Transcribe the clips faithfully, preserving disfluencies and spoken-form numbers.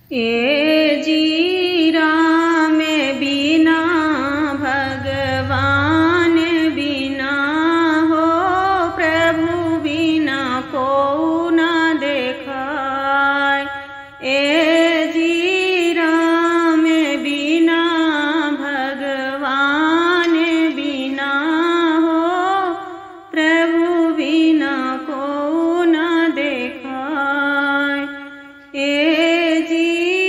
ए जी राम बिना भगवान बिना हो, प्रभु बिना को न देखाय। ए जी राम बिना भगवान बिना हो, प्रभु बिना को न देखाय। ए जी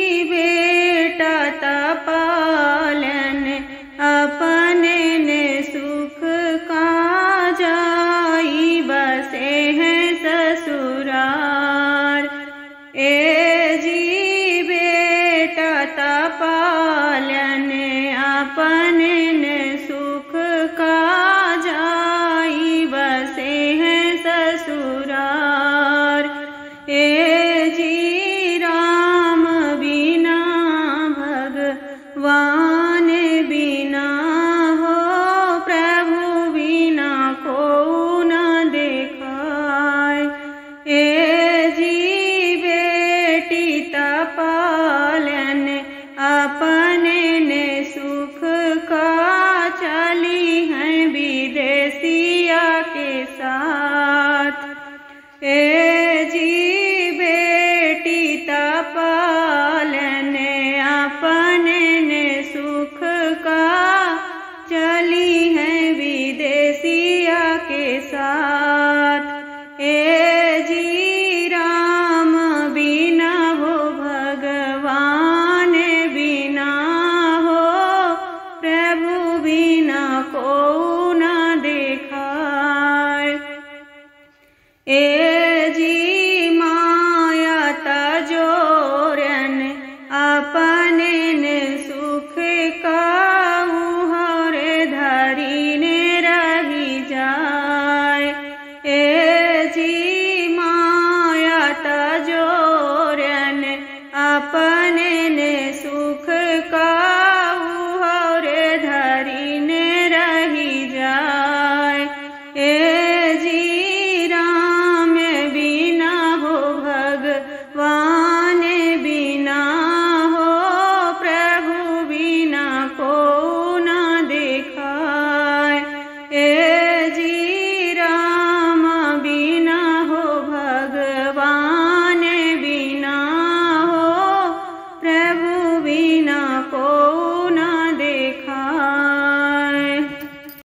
पालन अपने ने सुख का जाई बसे हैं ससुरार। ए जी बेटा ता पालन अपने ने सुख का जाई बसे हैं ससुरार। ए जी वान बिना हो, प्रभु बिना को न देखाय। ए जी बेटी ता पालन अपने ने सुख का चली हैं विदेशिया के साथ। ए जी बेटी ता